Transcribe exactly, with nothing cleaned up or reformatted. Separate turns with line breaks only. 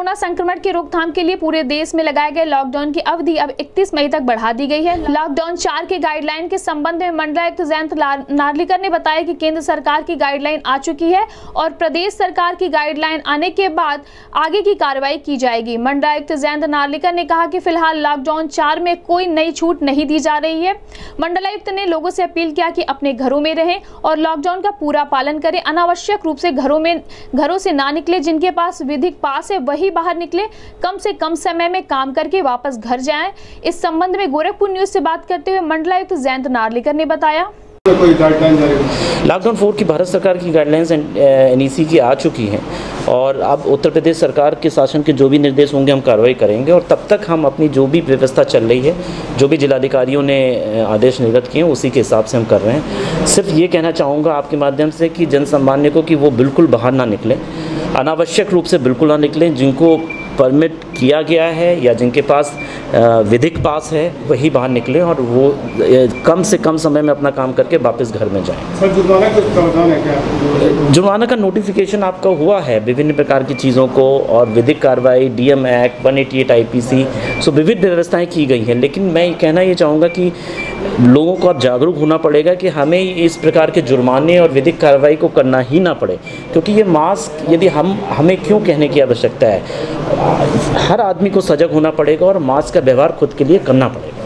Corona संक्रमण के रोकथाम के लिए पूरे देश में लगाए गए लॉकडाउन की अवधि अब इकतीस मई तक बढ़ा दी गई है। लॉकडाउन चार के गाइडलाइन के संबंध में मंडलायुक्त जयंत नार्लिकर ने बताया कि केंद्र सरकार की गाइडलाइन आ चुकी है और प्रदेश सरकार की गाइडलाइन आने के बाद आगे की कार्रवाई की जाएगी। मंडलायुक्त जयंत नार्लिकर ने कहा कि फिलहाल लॉकडाउन चार में कोई नई छूट नहीं दी जा रही है। मंडलायुक्त ने लोगों से अपील किया कि अपने घरों में रहें और लॉकडाउन का पूरा पालन करें। अनावश्यक रूप से घरों में घरों से ना निकले। जिनके पास विधिक पास है वही बाहर निकले। कम से कम समय में काम करके वापस घर जाएं। इस संबंध में गोरखपुर न्यूज से बात करते हुए मंडलायुक्त जयंत नार्लिकर ने बताया,
लॉकडाउन फोर की भारत सरकार की गाइडलाइंस एन ई सी की आ चुकी हैं और अब उत्तर प्रदेश सरकार के शासन के जो भी निर्देश होंगे हम कार्रवाई करेंगे और तब तक हम अपनी जो भी व्यवस्था चल रही है, जो भी जिलाधिकारियों ने आदेश निर्गत किए हैं उसी के हिसाब से हम कर रहे हैं। सिर्फ ये कहना चाहूँगा आपके माध्यम से कि जन सामान्य को कि वो बिल्कुल बाहर ना निकलें, अनावश्यक रूप से बिल्कुल ना निकलें। जिनको परमिट किया गया है या जिनके पास विधिक पास है वही बाहर निकलें और वो कम से कम समय में अपना काम करके वापस घर में जाएं।
सर, जुर्माना का प्रावधान है क्या?
जुर्माना का नोटिफिकेशन आपका हुआ है विभिन्न प्रकार की चीज़ों को और विधिक कार्रवाई डी एम एक्ट, एक सौ अट्ठासी आई पी सी, सो विविध व्यवस्थाएं की गई हैं। लेकिन मैं कहना ये चाहूँगा कि लोगों को अब जागरूक होना पड़ेगा कि हमें इस प्रकार के जुर्माने और विधिक कार्रवाई को करना ही ना पड़े, क्योंकि ये मास्क यदि हम हमें क्यों कहने की आवश्यकता है, हर आदमी को सजग होना पड़ेगा और मास्क का व्यवहार खुद के लिए करना पड़ेगा।